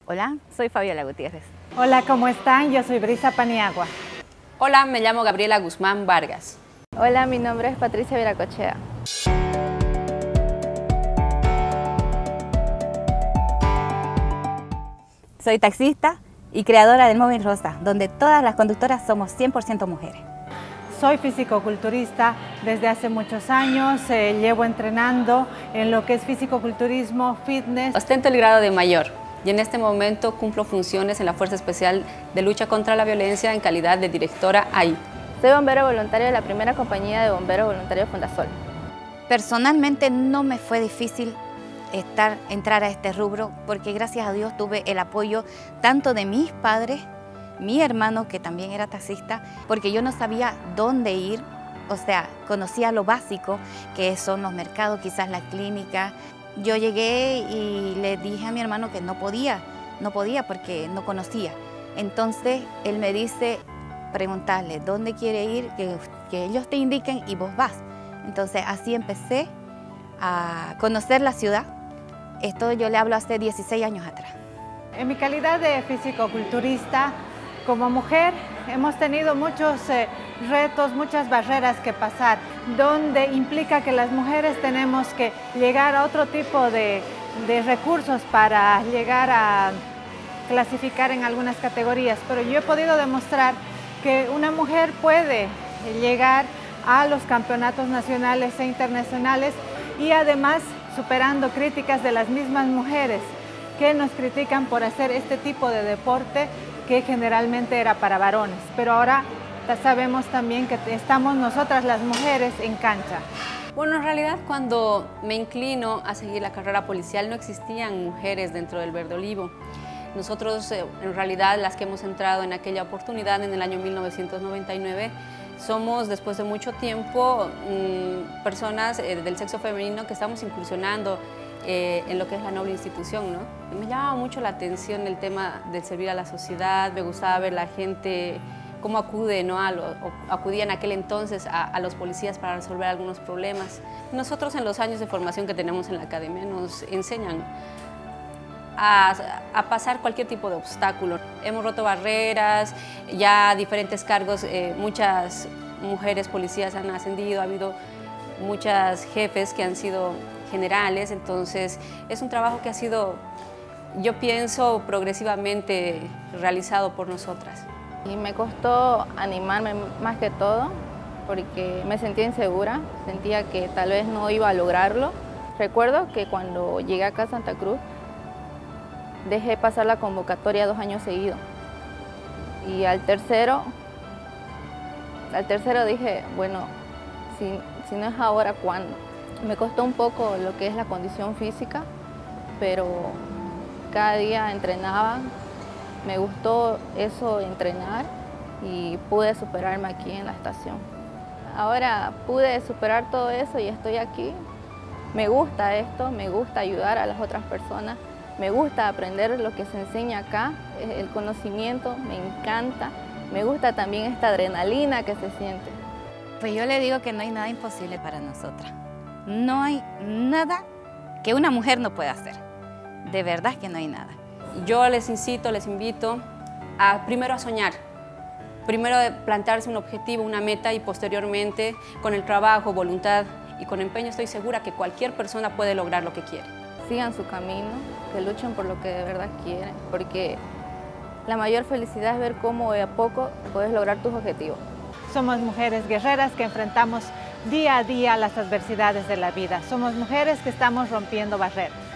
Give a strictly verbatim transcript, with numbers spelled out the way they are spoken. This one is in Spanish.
Hola, soy Fabiola Gutiérrez. Hola, ¿cómo están? Yo soy Brisa Paniagua. Hola, me llamo Gabriela Guzmán Vargas. Hola, mi nombre es Patricia Viracochea. Soy taxista y creadora del Móvil Rosa, donde todas las conductoras somos cien por ciento mujeres. Soy fisicoculturista desde hace muchos años, eh, llevo entrenando en lo que es fisicoculturismo, fitness. Ostento el grado de mayor y en este momento cumplo funciones en la Fuerza Especial de Lucha contra la Violencia en calidad de directora A I. Soy bombero voluntario de la primera compañía de bomberos voluntarios Fundasol. Personalmente no me fue difícil estar, entrar a este rubro porque gracias a Dios tuve el apoyo tanto de mis padres, mi hermano que también era taxista, porque yo no sabía dónde ir, o sea, conocía lo básico que son los mercados, quizás la clínica. Yo llegué y le dije a mi hermano que no podía, no podía porque no conocía. Entonces él me dice, preguntarle dónde quiere ir, que, que ellos te indiquen y vos vas. Entonces así empecé a conocer la ciudad. Esto yo le hablo hace dieciséis años atrás. En mi calidad de fisicoculturista, como mujer, hemos tenido muchos eh, retos, muchas barreras que pasar, donde implica que las mujeres tenemos que llegar a otro tipo de, de recursos para llegar a clasificar en algunas categorías. Pero yo he podido demostrar que una mujer puede llegar a los campeonatos nacionales e internacionales y además superando críticas de las mismas mujeres que nos critican por hacer este tipo de deporte que generalmente era para varones, pero ahora sabemos también que estamos nosotras las mujeres en cancha. Bueno, en realidad cuando me inclino a seguir la carrera policial no existían mujeres dentro del Verde Olivo. Nosotros, en realidad, las que hemos entrado en aquella oportunidad en el año mil novecientos noventa y nueve, somos, después de mucho tiempo, mmm, personas eh, del sexo femenino que estamos incursionando eh, en lo que es la noble institución, ¿no? Me llamaba mucho la atención el tema de servir a la sociedad, me gustaba ver la gente cómo acude, ¿no? a lo, o acudía en aquel entonces a, a los policías para resolver algunos problemas. Nosotros en los años de formación que tenemos en la academia nos enseñan A, a pasar cualquier tipo de obstáculo. Hemos roto barreras, ya diferentes cargos, eh, muchas mujeres policías han ascendido, ha habido muchas jefes que han sido generales, entonces es un trabajo que ha sido, yo pienso, progresivamente realizado por nosotras. Y me costó animarme más que todo porque me sentía insegura, sentía que tal vez no iba a lograrlo. Recuerdo que cuando llegué acá a Santa Cruz, dejé pasar la convocatoria dos años seguidos y al tercero, al tercero dije, bueno, si, si no es ahora, ¿cuándo? Me costó un poco lo que es la condición física, pero cada día entrenaba, me gustó eso, entrenar, y pude superarme aquí en la estación. Ahora pude superar todo eso y estoy aquí. Me gusta esto, me gusta ayudar a las otras personas. Me gusta aprender lo que se enseña acá, el conocimiento, me encanta. Me gusta también esta adrenalina que se siente. Pues yo le digo que no hay nada imposible para nosotras. No hay nada que una mujer no pueda hacer. De verdad que no hay nada. Yo les incito, les invito a primero a soñar. Primero a plantearse un objetivo, una meta y posteriormente con el trabajo, voluntad y con empeño estoy segura que cualquier persona puede lograr lo que quiere. Sigan su camino, que luchen por lo que de verdad quieren, porque la mayor felicidad es ver cómo de a poco puedes lograr tus objetivos. Somos mujeres guerreras que enfrentamos día a día las adversidades de la vida. Somos mujeres que estamos rompiendo barreras.